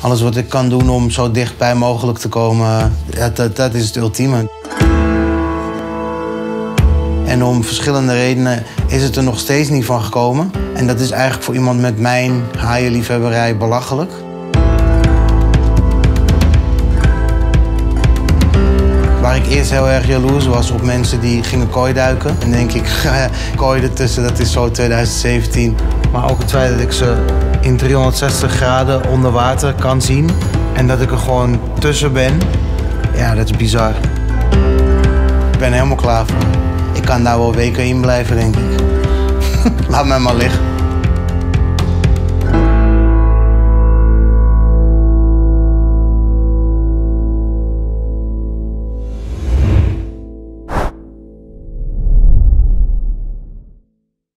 Alles wat ik kan doen om zo dichtbij mogelijk te komen, dat is het ultieme. En om verschillende redenen is het er nog steeds niet van gekomen. En dat is eigenlijk voor iemand met mijn haaienliefhebberij belachelijk. Waar ik eerst heel erg jaloers was op mensen die gingen kooiduiken. En denk ik, kooi ertussen, dat is zo 2017. Maar ook het feit dat ik ze in 360 graden onder water kan zien. En dat ik er gewoon tussen ben, ja, dat is bizar. Ik ben er helemaal klaar voor. Ik kan daar wel weken in blijven, denk ik. Laat mij maar liggen.